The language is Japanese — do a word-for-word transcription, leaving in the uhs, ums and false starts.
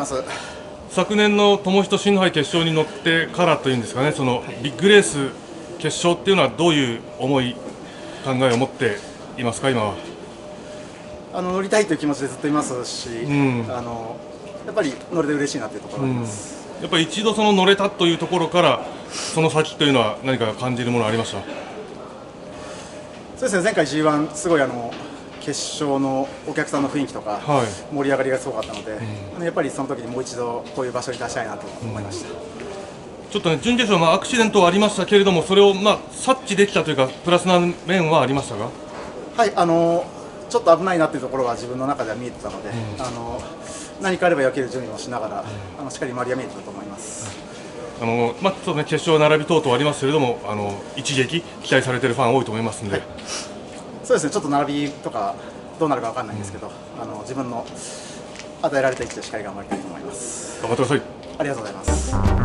ます。 昨年の友人新杯決勝に乗ってからというんですかね、そのビッグレース決勝っていうのはどういう思い、考えを持っていますか、今は。 あの乗りたいという気持ちでずっといますし、うん、あのやっぱり乗れて嬉しいなというところがあります、 うん、やっぱり一度その乗れたというところからその先というのは何か感じるものありました？ そうですね、前回 ジーワン すごいあの決勝のお客さんの雰囲気とか、はい、盛り上がりがすごかったので、うん、やっぱりその時にもう一度こういう場所に出したいなと思いました。うん、 ちょっとね、準決勝、まあ、アクシデントはありましたけれども、それを、まあ、察知できたというか、プラスな面はありましたか？ はい、あのちょっと危ないなというところは自分の中では見えてたので、うん、あの何かあれば避ける準備もしながら、うん、あのしっかり周りは見えてたと思います。 あのまあそうね、決勝並び等々ありますけれども、あの一撃期待されているファン多いと思いますので、はい、 そうですね、ちょっと並びとかどうなるか分からないんですけど、うん、あの自分の与えられた位置でしっかり頑張りたいと思います。 頑張ってください。 ありがとうございます。